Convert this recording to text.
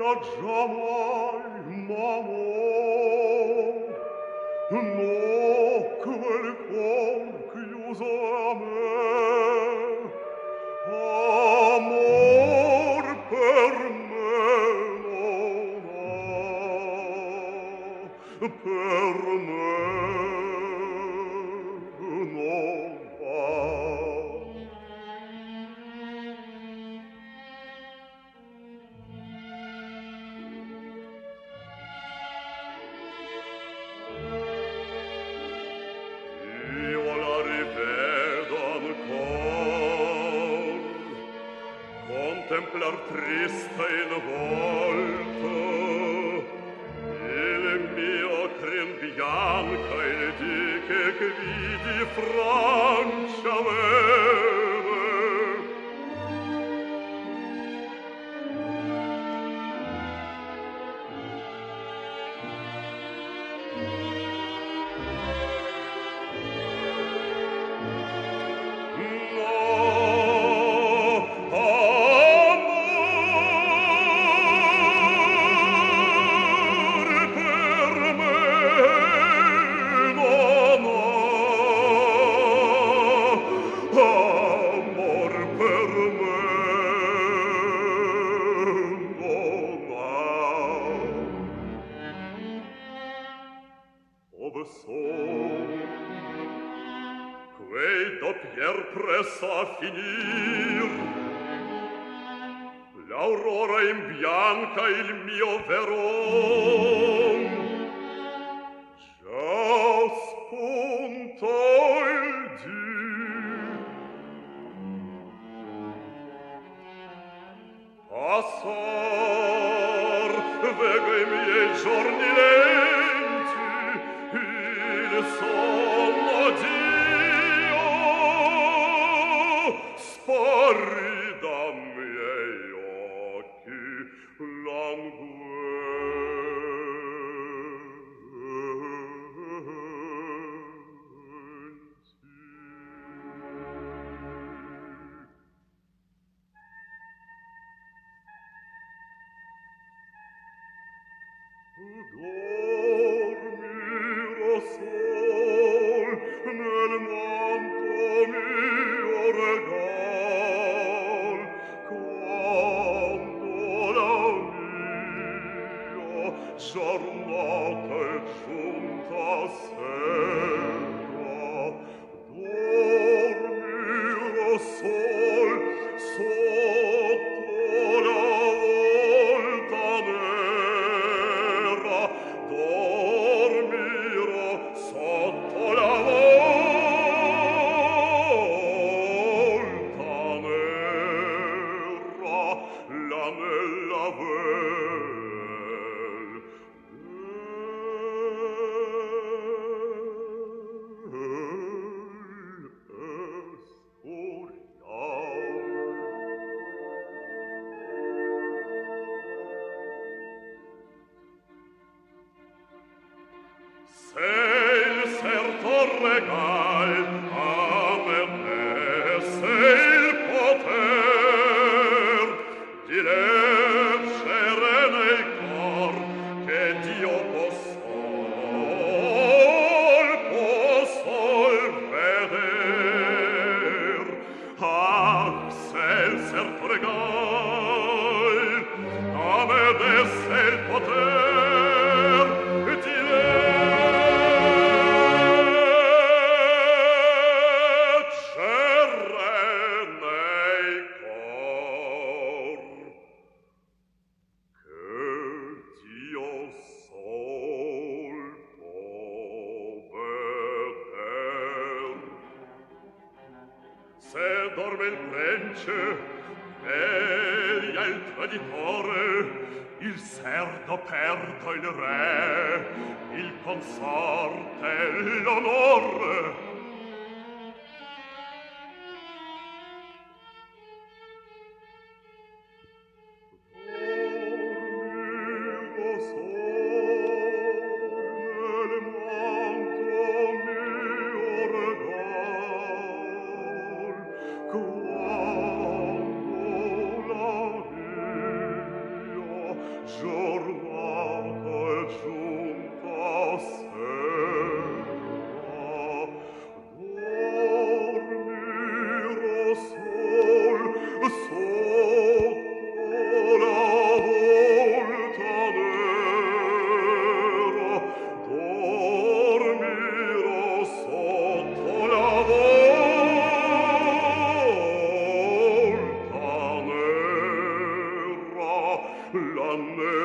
giamai, m'amor, no, quel cor chiuso a me, amor per me non ha, per me non ha. Contemplar triste in volto il mio crin bianca il di che vidi Francia vere. Pressa a finir l'aurora in bianca il mio veron già spunto il dì passar vego i miei giorni lenti il sonno di sparri da miei occhi dormirò sol nel manto mio regal quando la mia giornata è giunta a sera dormirò sol sotto la volta nera dormirò sotto la volta nera l'anella vel se il serto regal a me se il poter di leggere nel cor che Dio possol veder ah se il serto regal a me desse il poter di se dorme il prince egli è il traditore il serdo perdo il re il consorte l'onor me